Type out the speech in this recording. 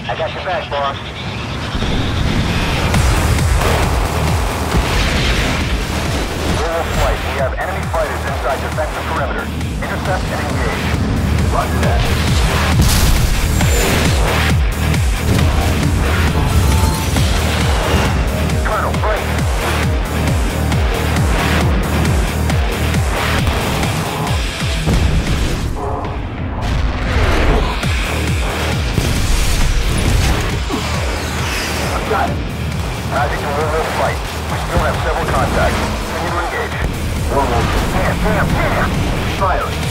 I got your back, boss. Roll flight. We have enemy fighters inside defensive perimeter. Intercept and engage. Roger that. Colonel, break. Got it. Magic to Warwolf flight. We still have several contacts. Continue to engage. Warwolf. Damn. Fire.